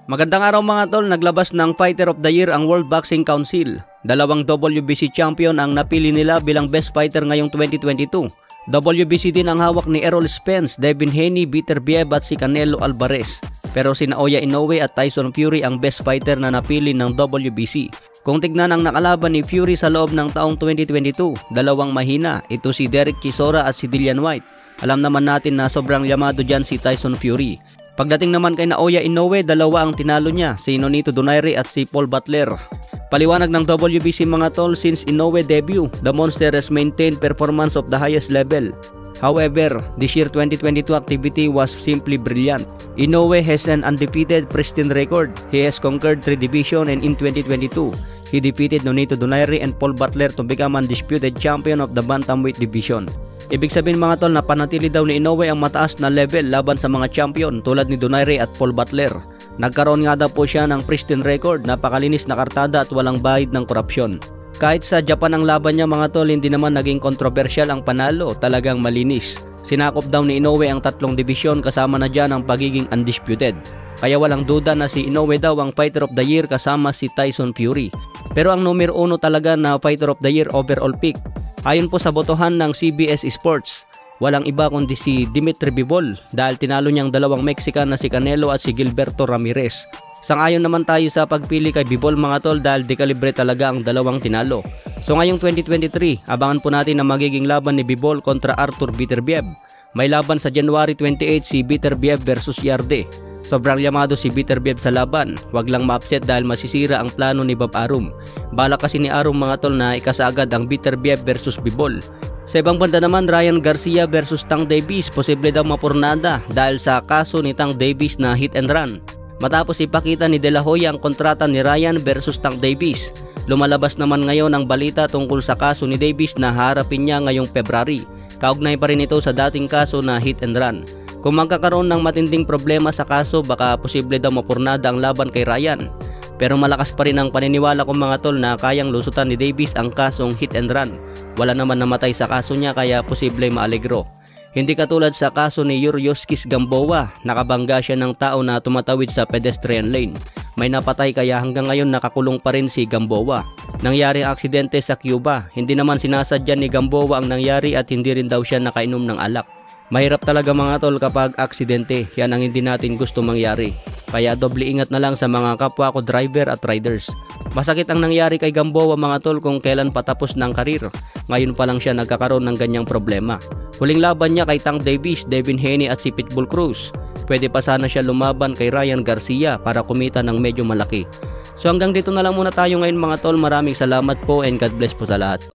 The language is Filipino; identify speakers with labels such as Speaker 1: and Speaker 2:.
Speaker 1: Magandang araw mga tol, naglabas ng Fighter of the Year ang World Boxing Council. Dalawang WBC champion ang napili nila bilang best fighter ngayong 2022. WBC din ang hawak ni Errol Spence, Devin Haney, Beterbiev at si Canelo Alvarez. Pero si Naoya Inoue at Tyson Fury ang best fighter na napili ng WBC. Kung tignan ang nakalaban ni Fury sa loob ng taong 2022, dalawang mahina, ito si Derek Chisora at si Dillian Whyte. Alam naman natin na sobrang yamado dyan si Tyson Fury. Pagdating naman kay Naoya Inoue, dalawa ang tinalo niya, si Nonito Donaire at si Paul Butler. Paliwanag ng WBC mga tol, since Inoue debut, the monster has maintained performance of the highest level. However, this year 2022 activity was simply brilliant. Inoue has an undefeated pristine record. He has conquered 3 divisions and in 2022, he defeated Nonito Donaire and Paul Butler to become undisputed champion of the bantamweight division. Ibig sabihin mga tol na panatili daw ni Inoue ang mataas na level laban sa mga champion tulad ni Donaire at Paul Butler. Nagkaroon nga daw po siya ng pristine record, napakalinis na kartada at walang bahid ng korupsyon. Kahit sa Japan ang laban niya mga tol, hindi naman naging kontrobersyal ang panalo, talagang malinis. Sinakop daw ni Inoue ang 3 division kasama na dyan ang pagiging undisputed. Kaya walang duda na si Inoue daw ang Fighter of the Year kasama si Tyson Fury. Pero ang numero 1 talaga na Fighter of the Year overall pick, ayon po sa botohan ng CBS Sports, walang iba kundi si Dimitri Bivol dahil tinalo niyang dalawang Mexican na si Canelo at si Gilberto Ramirez. Sang-ayon naman tayo sa pagpili kay Bivol mga tol dahil dekalibre talaga ang dalawang tinalo. So ngayong 2023, abangan po natin ang magiging laban ni Bivol kontra Arthur Beterbiev. May laban sa January 28 si Beterbiev versus Yarde. Sobrang yamado si Beterbiev sa laban, wag lang ma-upset dahil masisira ang plano ni Bob Arum. Bala kasi ni Arum mga tol na ikasagad ang Beterbiev versus Bivol. Sa ibang banda naman, Ryan Garcia versus Tank Davis, posible daw mapurnada dahil sa kaso ni Tank Davis na hit and run. Matapos ipakita ni De La Hoya ang kontrata ni Ryan versus Tank Davis, lumalabas naman ngayon ang balita tungkol sa kaso ni Davis na harapin niya ngayong February. Kaugnay pa rin ito sa dating kaso na hit and run. Kung magkakaroon ng matinding problema sa kaso, baka posible daw mapurnada ang laban kay Ryan. Pero malakas pa rin ang paniniwala kong mga tol na kayang lusutan ni Davis ang kasong hit and run. Wala naman namatay sa kaso niya kaya posible maalegro. Hindi katulad sa kaso ni Yurioskis Gamboa, nakabangga siya ng tao na tumatawid sa pedestrian lane. May napatay kaya hanggang ngayon nakakulong pa rin si Gamboa. Nangyari ang aksidente sa Cuba, hindi naman sinasadya ni Gamboa ang nangyari at hindi rin daw siya nakainom ng alak. Mahirap talaga mga tol kapag aksidente, yan ang hindi natin gusto mangyari. Kaya doble ingat na lang sa mga kapwa ko driver at riders. Masakit ang nangyari kay Gamboa mga tol kung kailan patapos ng karir. Ngayon pa lang siya nagkakaroon ng ganyang problema. Huling laban niya kay Tank Davis, Devin Haney at si Pitbull Cruz. Pwede pa sana siya lumaban kay Ryan Garcia para kumita ng medyo malaki. So hanggang dito na lang muna tayo ngayon mga tol. Maraming salamat po and God bless po sa lahat.